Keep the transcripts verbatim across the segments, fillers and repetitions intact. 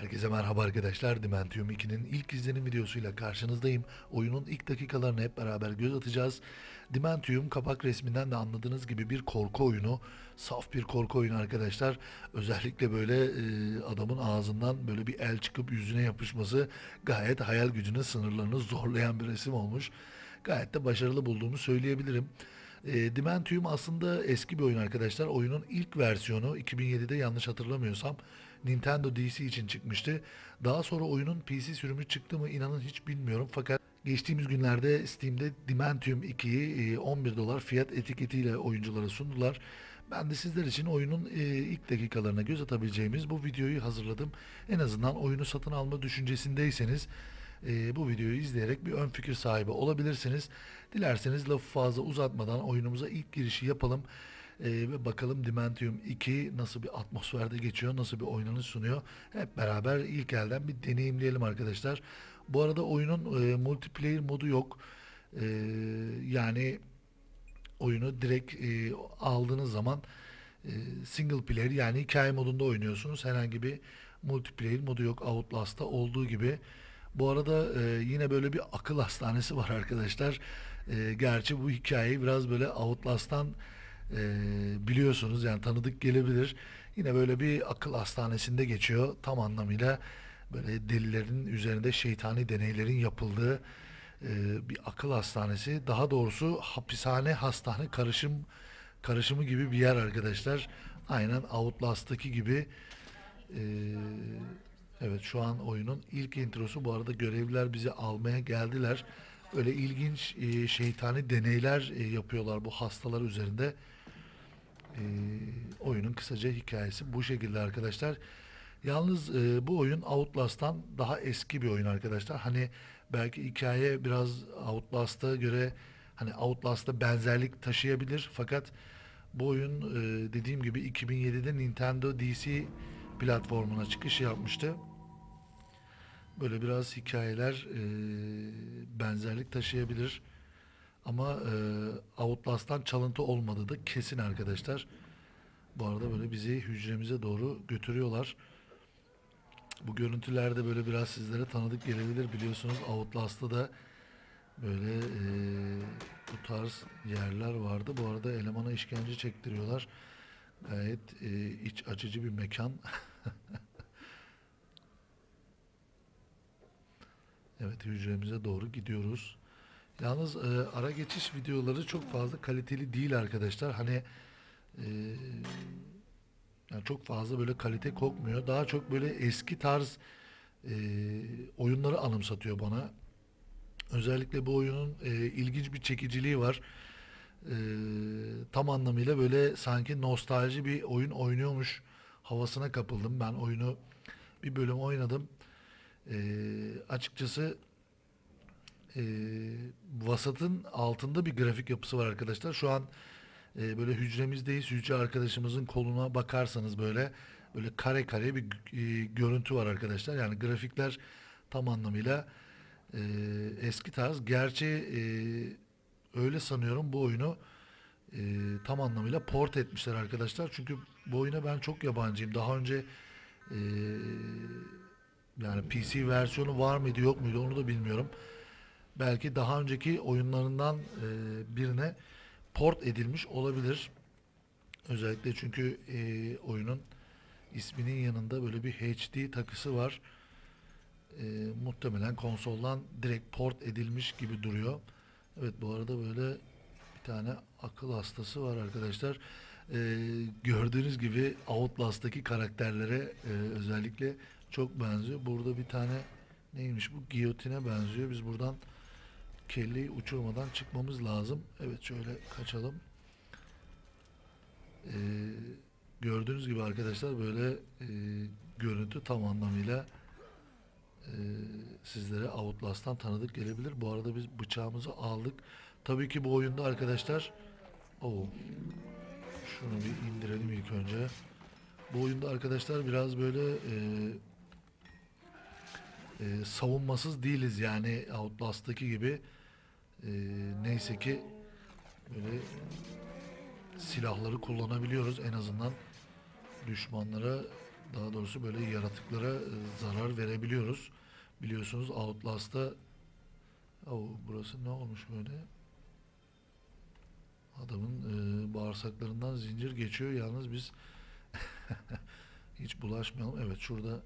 Herkese merhaba arkadaşlar. Dementium iki'nin ilk izlenim videosuyla karşınızdayım. Oyunun ilk dakikalarına hep beraber göz atacağız. Dementium kapak resminden de anladığınız gibi bir korku oyunu. Saf bir korku oyunu arkadaşlar. Özellikle böyle e, adamın ağzından böyle bir el çıkıp yüzüne yapışması gayet hayal gücünün sınırlarını zorlayan bir resim olmuş. Gayet de başarılı bulduğumu söyleyebilirim. E, Dementium aslında eski bir oyun arkadaşlar. Oyunun ilk versiyonu iki bin yedide yanlış hatırlamıyorsam Nintendo D C için çıkmıştı. Daha sonra oyunun P C sürümü çıktı mı inanın hiç bilmiyorum. Fakat geçtiğimiz günlerde Steam'de Dementium ikiyi e, on bir dolar fiyat etiketiyle oyunculara sundular. Ben de sizler için oyunun e, ilk dakikalarına göz atabileceğimiz bu videoyu hazırladım. En azından oyunu satın alma düşüncesindeyseniz e, bu videoyu izleyerek bir ön fikir sahibi olabilirsiniz. Dilerseniz lafı fazla uzatmadan oyunumuza ilk girişi yapalım. E, ve bakalım Dementium iki nasıl bir atmosferde geçiyor, nasıl bir oynanış sunuyor. Hep beraber ilk elden bir deneyimleyelim arkadaşlar. Bu arada oyunun e, multiplayer modu yok. E, yani oyunu direkt e, aldığınız zaman e, single player yani hikaye modunda oynuyorsunuz. Herhangi bir multiplayer modu yok Outlast'ta olduğu gibi. Bu arada e, yine böyle bir akıl hastanesi var arkadaşlar. E, gerçi bu hikayeyi biraz böyle Outlast'tan e, biliyorsunuz yani tanıdık gelebilir. Yine böyle bir akıl hastanesinde geçiyor. Tam anlamıyla böyle delilerin üzerinde şeytani deneylerin yapıldığı e, bir akıl hastanesi. Daha doğrusu hapishane hastane karışım karışımı gibi bir yer arkadaşlar. Aynen Outlast'taki gibi. E, evet şu an oyunun ilk introsu. Bu arada görevliler bizi almaya geldiler. Öyle ilginç e, şeytani deneyler e, yapıyorlar bu hastalar üzerinde. E, oyunun kısaca hikayesi bu şekilde arkadaşlar. Yalnız e, bu oyun Outlast'tan daha eski bir oyun arkadaşlar. Hani belki hikaye biraz Outlast'a göre hani Outlast'a benzerlik taşıyabilir. Fakat bu oyun e, dediğim gibi iki bin yedide Nintendo D C platformuna çıkış yapmıştı. Böyle biraz hikayeler e, benzerlik taşıyabilir. Ama e, Outlast'tan çalıntı olmadığı da kesin arkadaşlar. Bu arada böyle bizi hücremize doğru götürüyorlar. Bu görüntülerde böyle biraz sizlere tanıdık gelebilir. Biliyorsunuz Outlast'ta da böyle e, bu tarz yerler vardı. Bu arada elemana işkence çektiriyorlar. Gayet e, iç açıcı bir mekan. Evet hücremize doğru gidiyoruz. Yalnız e, ara geçiş videoları çok fazla kaliteli değil arkadaşlar. Hani e, yani çok fazla böyle kalite kokmuyor. Daha çok böyle eski tarz e, oyunları anımsatıyor bana. Özellikle bu oyunun e, ilginç bir çekiciliği var. E, tam anlamıyla böyle sanki nostalji bir oyun oynuyormuş havasına kapıldım. Ben oyunu bir bölüm oynadım. E, açıkçası e, vasatın altında bir grafik yapısı var arkadaşlar. Şu an e, böyle hücremizdeyiz. Hücre arkadaşımızın koluna bakarsanız böyle böyle kare kare bir e, görüntü var arkadaşlar. Yani grafikler tam anlamıyla e, eski tarz. Gerçi e, öyle sanıyorum bu oyunu e, tam anlamıyla port etmişler arkadaşlar. Çünkü bu oyuna ben çok yabancıyım. Daha önce e, yani P C versiyonu var mıydı yok muydu onu da bilmiyorum. Belki daha önceki oyunlarından e, birine port edilmiş olabilir. Özellikle çünkü e, oyunun isminin yanında böyle bir H D takısı var. E, muhtemelen konsoldan direkt port edilmiş gibi duruyor. Evet bu arada böyle bir tane akıl hastası var arkadaşlar. E, gördüğünüz gibi Outlast'taki karakterlere e, özellikle çok benziyor. Burada bir tane neymiş bu? Giyotine benziyor. Biz buradan kelleyi uçurmadan çıkmamız lazım. Evet şöyle kaçalım. Ee, gördüğünüz gibi arkadaşlar böyle e, görüntü tam anlamıyla e, sizlere Outlast'tan tanıdık gelebilir. Bu arada biz bıçağımızı aldık. Tabii ki bu oyunda arkadaşlar oh, şunu bir indirelim ilk önce. Bu oyunda arkadaşlar biraz böyle e, e, savunmasız değiliz yani Outlast'taki gibi. E, neyse ki böyle silahları kullanabiliyoruz en azından düşmanlara Daha doğrusu böyle yaratıklara e, zarar verebiliyoruz. Biliyorsunuz Outlast'ta. Oo, burası ne olmuş böyle? Adamın e, bağırsaklarından zincir geçiyor. Yalnız biz hiç bulaşmayalım. Evet, şurada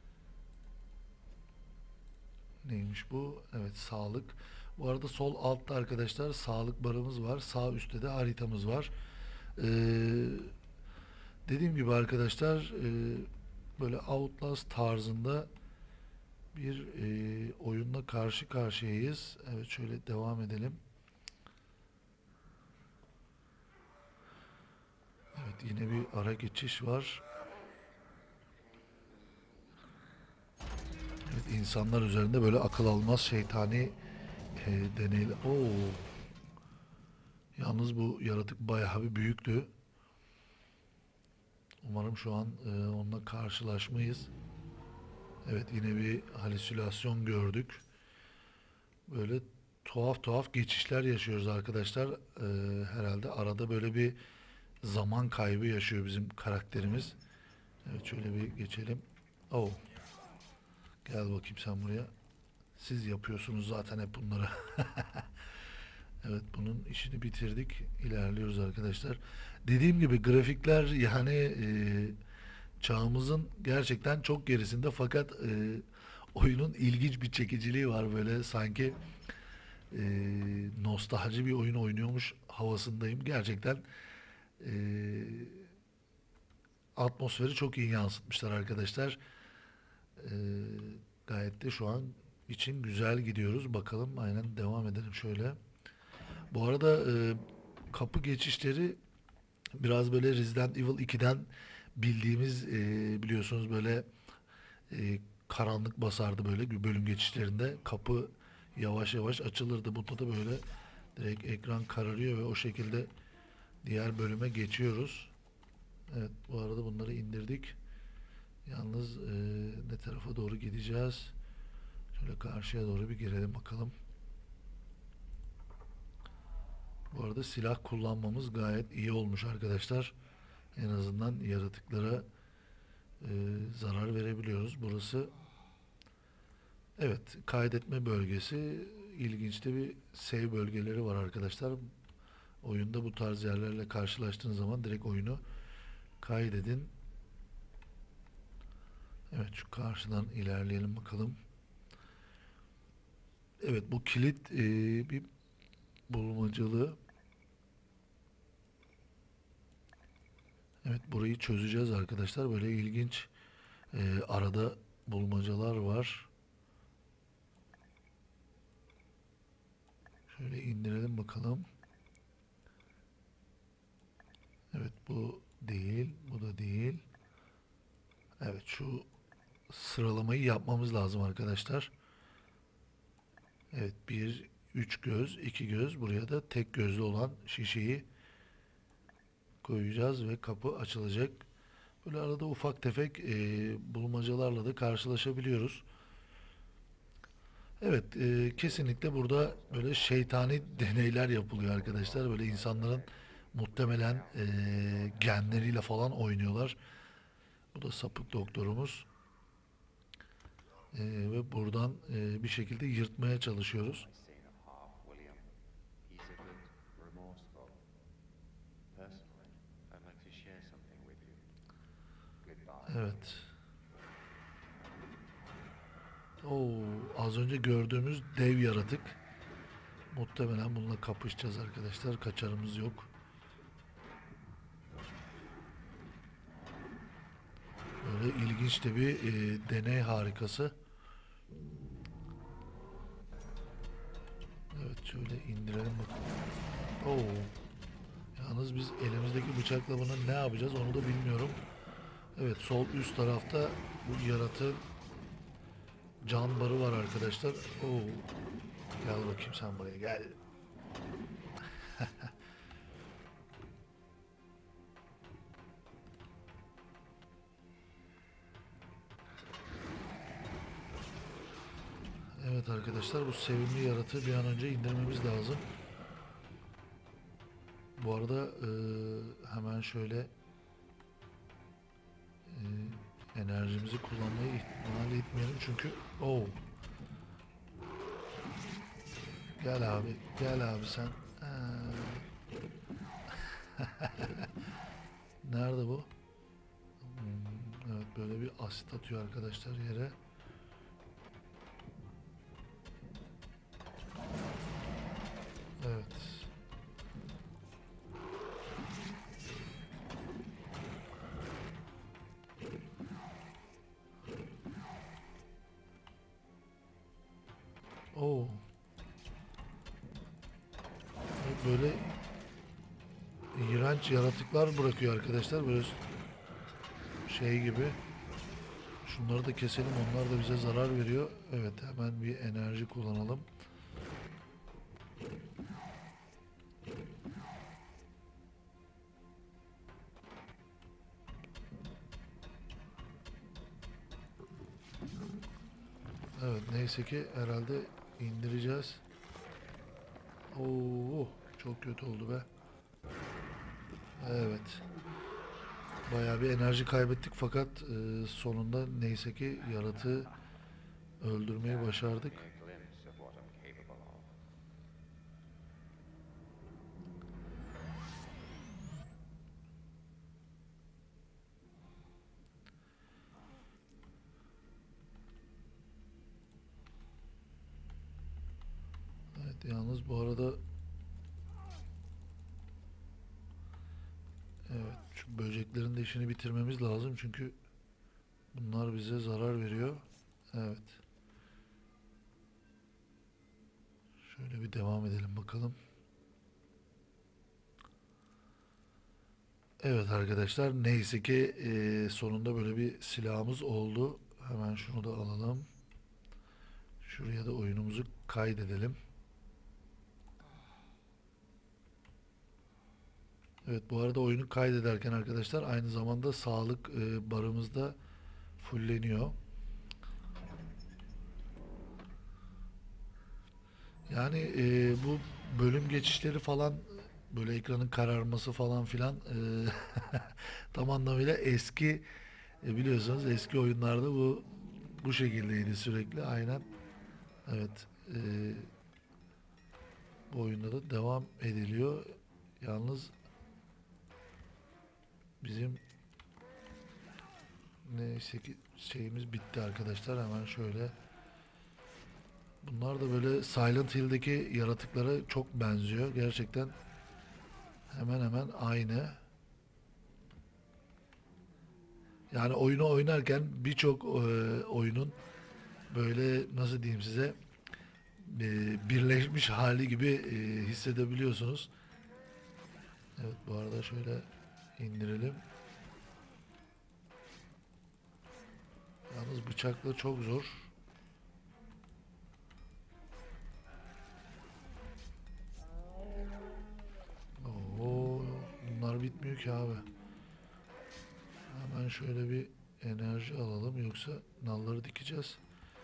neymiş bu? Evet, sağlık. Bu arada sol altta arkadaşlar sağlık barımız var. Sağ üstte de haritamız var. Ee, dediğim gibi arkadaşlar, e, böyle Outlast tarzında bir e, oyunla karşı karşıyayız. Evet, şöyle devam edelim. Evet, yine bir ara geçiş var. Evet, insanlar üzerinde böyle akıl almaz şeytani e, deneyler. Oo, yalnız bu yaratık bayağı bir büyüktü. Umarım şu an e, onunla karşılaşmayız. Evet, yine bir halüsinasyon gördük. Böyle tuhaf tuhaf geçişler yaşıyoruz arkadaşlar. E, herhalde arada böyle bir zaman kaybı yaşıyor bizim karakterimiz. Evet, şöyle bir geçelim. Oh, gel bakayım sen buraya. Siz yapıyorsunuz zaten hep bunları. Evet, bunun işini bitirdik. İlerliyoruz arkadaşlar. Dediğim gibi grafikler yani e, çağımızın gerçekten çok gerisinde, fakat e, oyunun ilginç bir çekiciliği var, böyle sanki e, nostalji bir oyun oynuyormuş havasındayım. Gerçekten e, atmosferi çok iyi yansıtmışlar arkadaşlar. E, gayet de şu an için güzel gidiyoruz. Bakalım, aynen devam edelim şöyle. Bu arada e, kapı geçişleri biraz böyle Resident Evil ikiden bildiğimiz, e, biliyorsunuz böyle e, karanlık basardı böyle bölüm geçişlerinde. Kapı yavaş yavaş açılırdı. Bunda da böyle direkt ekran kararıyor ve o şekilde diğer bölüme geçiyoruz. Evet, bu arada bunları indirdik. Yalnız e, ne tarafa doğru gideceğiz? Şöyle karşıya doğru bir girelim bakalım. Bu arada silah kullanmamız gayet iyi olmuş arkadaşlar. En azından yaratıklara e, zarar verebiliyoruz. Burası, evet, kaydetme bölgesi. İlginç de bir save bölgeleri var arkadaşlar. Oyunda bu tarz yerlerle karşılaştığınız zaman direkt oyunu kaydedin. Evet, şu karşıdan ilerleyelim bakalım. Evet, bu kilit e, bir bulmacalı. Evet, burayı çözeceğiz arkadaşlar. Böyle ilginç e, arada bulmacalar var. Şöyle indirelim bakalım. Evet, bu değil, bu da değil. Evet, şu sıralamayı yapmamız lazım arkadaşlar. Evet, bir, üç göz, iki göz. Buraya da tek gözlü olan şişeyi koyacağız ve kapı açılacak. Böyle arada ufak tefek e, bulmacalarla da karşılaşabiliyoruz. Evet, e, kesinlikle burada böyle şeytani deneyler yapılıyor arkadaşlar. Böyle insanların muhtemelen e, genleriyle falan oynuyorlar. Bu da sapık doktorumuz. E, ve buradan e, bir şekilde yırtmaya çalışıyoruz. Evet. Oo, az önce gördüğümüz dev yaratık. Muhtemelen bununla kapışacağız arkadaşlar. Kaçarımız yok. Böyle ilginç de bir e, deney harikası. Evet, şöyle indirelim bakalım. Oo. Yalnız biz elimizdeki bıçakla bunu ne yapacağız onu da bilmiyorum. Evet, sol üst tarafta bu yaratığın can barı var arkadaşlar. Oo. Gel bakayım sen buraya gel. Evet arkadaşlar, bu sevimli yaratığı bir an önce indirmemiz lazım. Bu arada e, hemen şöyle e, Enerjimizi kullanmayı ihmal etmeyelim çünkü oh. Gel abi, gel abi sen. Ha. Nerede bu? Hmm, evet, böyle bir asit atıyor arkadaşlar yere. Evet. Oo. Böyle iğrenç yaratıklar bırakıyor arkadaşlar. Böyle şey gibi. Şunları da keselim. Onlar da bize zarar veriyor. Evet, hemen bir enerji kullanalım. Evet, neyse ki herhalde indireceğiz. Oo, çok kötü oldu be. Evet. Bayağı bir enerji kaybettik fakat e, sonunda neyse ki yaratığı öldürmeyi başardık. Evet, yalnız bu arada evet, şu böceklerin de işini bitirmemiz lazım çünkü bunlar bize zarar veriyor. Evet. Şöyle bir devam edelim bakalım. Evet arkadaşlar, neyse ki e, sonunda böyle bir silahımız oldu. Hemen şunu da alalım. Şuraya da oyunumuzu kaydedelim. Evet, bu arada oyunu kaydederken arkadaşlar aynı zamanda sağlık e, barımız da fulleniyor. Yani e, bu bölüm geçişleri falan, böyle ekranın kararması falan filan, e, tam anlamıyla eski, e, biliyorsunuz eski oyunlarda bu bu şekildeydi sürekli aynen. Evet, e, bu oyunda da devam ediliyor. Yalnız bizim neyse ki şeyimiz bitti arkadaşlar. Hemen şöyle. Bunlar da böyle Silent Hill'deki yaratıklara çok benziyor. Gerçekten hemen hemen aynı. Yani oyunu oynarken birçok e, oyunun böyle, nasıl diyeyim size, e, birleşmiş hali gibi e, hissedebiliyorsunuz. Evet, bu arada şöyle indirelim. Yalnız bıçakla çok zor. Oo, bunlar bitmiyor ki abi. Hemen şöyle bir enerji alalım yoksa nalları dikeceğiz.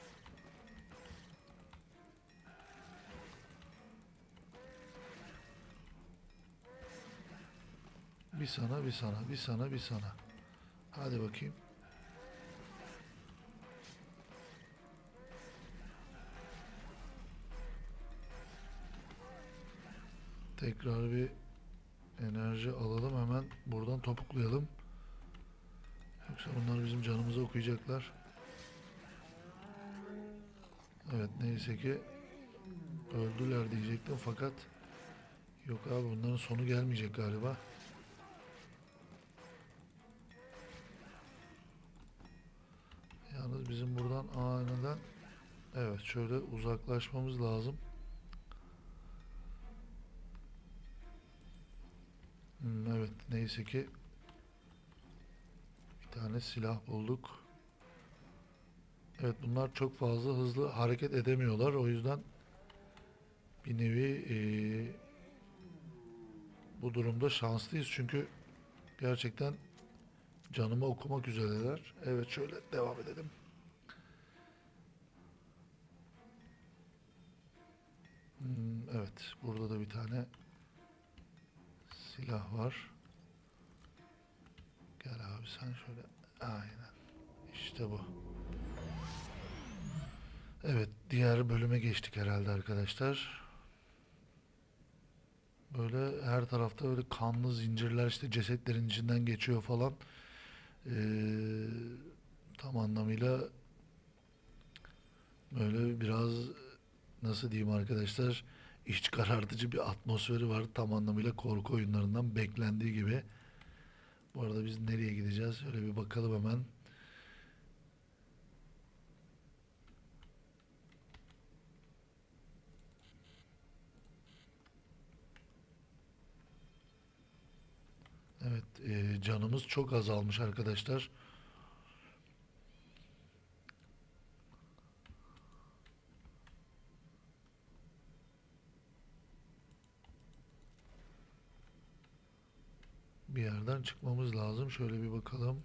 Bir sana, bir sana, bir sana, bir sana. Hadi bakayım. Tekrar bir enerji alalım, hemen buradan topuklayalım. Yoksa bunlar bizim canımızı okuyacaklar. Evet, neyse ki öldüler diyecektim fakat yok abi, bunların sonu gelmeyecek galiba. Yalnız bizim buradan aniden, evet, şöyle uzaklaşmamız lazım. Hmm, evet, neyse ki bir tane silah bulduk. Evet, bunlar çok fazla hızlı hareket edemiyorlar. O yüzden bir nevi eee, bu durumda şanslıyız. Çünkü gerçekten canımı okumak üzereler. Evet, şöyle devam edelim. Hmm, evet, burada da bir tane silah var. Gel abi sen şöyle. Aynen. İşte bu. Evet, diğer bölüme geçtik herhalde arkadaşlar. Böyle her tarafta böyle kanlı zincirler, işte cesetlerin içinden geçiyor falan. Ee, tam anlamıyla böyle biraz, nasıl diyeyim arkadaşlar, iç karartıcı bir atmosferi var. Tam anlamıyla korku oyunlarından beklendiği gibi. Bu arada biz nereye gideceğiz? Şöyle bir bakalım hemen. Evet, e, canımız çok azalmış arkadaşlar. Bir yerden çıkmamız lazım. Şöyle bir bakalım.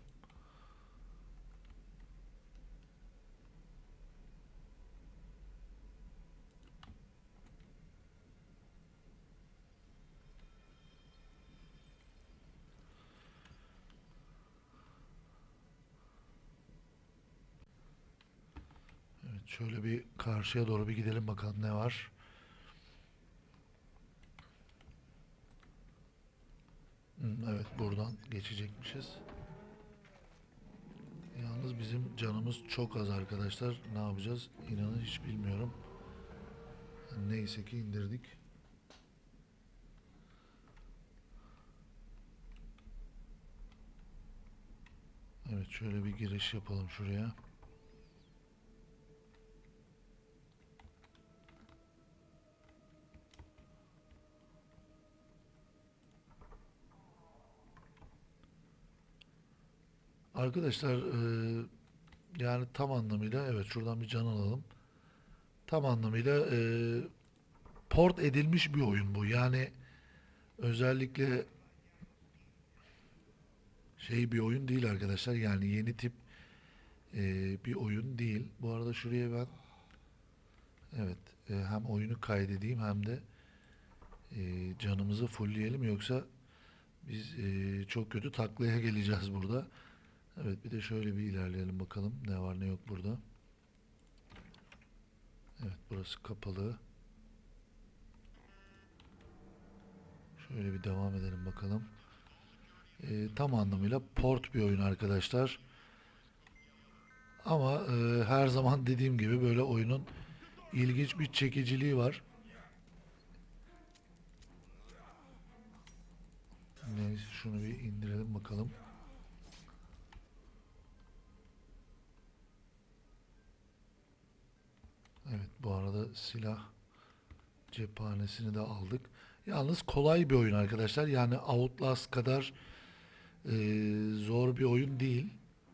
Evet, şöyle bir karşıya doğru bir gidelim bakalım ne var. Hı, evet, buradan geçecekmişiz. Yalnız bizim canımız çok az arkadaşlar. Ne yapacağız? İnanın hiç bilmiyorum. Neyse ki indirdik. Evet, şöyle bir giriş yapalım şuraya. Arkadaşlar e, yani tam anlamıyla, evet, şuradan bir can alalım. Tam anlamıyla e, port edilmiş bir oyun bu. Yani özellikle şey bir oyun değil arkadaşlar. Yani yeni tip e, bir oyun değil. Bu arada şuraya ben, evet, e, hem oyunu kaydedeyim hem de e, canımızı fullleyelim, yoksa biz e, çok kötü taklaya geleceğiz burada. Evet, bir de şöyle bir ilerleyelim bakalım ne var ne yok burada. Evet, burası kapalı. Şöyle bir devam edelim bakalım. E, tam anlamıyla port bir oyun arkadaşlar. Ama e, her zaman dediğim gibi böyle oyunun ilginç bir çekiciliği var. Neyse, şunu bir indirelim bakalım. Evet, bu arada silah cephanesini de aldık. Yalnız kolay bir oyun arkadaşlar. Yani Outlast kadar e, zor bir oyun değil.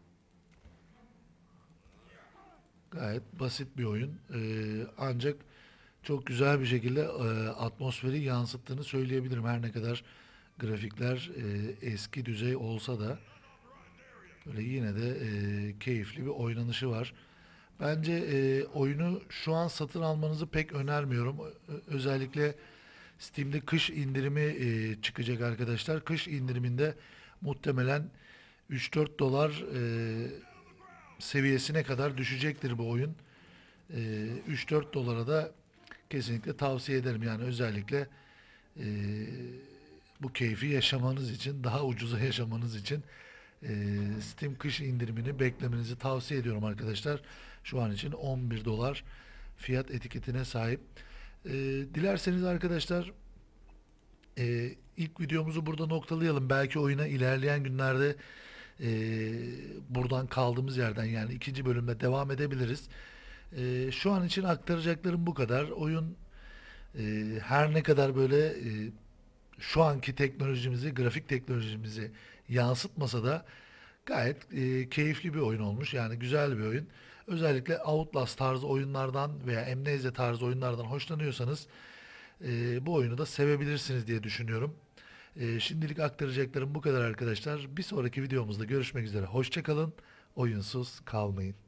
Gayet basit bir oyun. E, ancak çok güzel bir şekilde e, atmosferi yansıttığını söyleyebilirim. Her ne kadar grafikler e, eski düzey olsa da böyle yine de e, keyifli bir oynanışı var. Bence e, oyunu şu an satın almanızı pek önermiyorum. Ö- Özellikle Steam'de kış indirimi e, çıkacak arkadaşlar. Kış indiriminde muhtemelen üç dört dolar e, seviyesine kadar düşecektir bu oyun. E, üç dört dolara da kesinlikle tavsiye ederim. Yani özellikle e, bu keyfi yaşamanız için, daha ucuza yaşamanız için e, Steam kış indirimini beklemenizi tavsiye ediyorum arkadaşlar. Şu an için on bir dolar fiyat etiketine sahip. E, dilerseniz arkadaşlar e, ilk videomuzu burada noktalayalım. Belki oyuna ilerleyen günlerde e, buradan kaldığımız yerden, yani ikinci bölümde devam edebiliriz. E, şu an için aktaracaklarım bu kadar. Oyun e, her ne kadar böyle e, şu anki teknolojimizi, grafik teknolojimizi yansıtmasa da gayet e, keyifli bir oyun olmuş. Yani güzel bir oyun. Özellikle Outlast tarzı oyunlardan veya Amnesia tarzı oyunlardan hoşlanıyorsanız e, bu oyunu da sevebilirsiniz diye düşünüyorum. E, şimdilik aktaracaklarım bu kadar arkadaşlar. Bir sonraki videomuzda görüşmek üzere. Hoşça kalın. Oyunsuz kalmayın.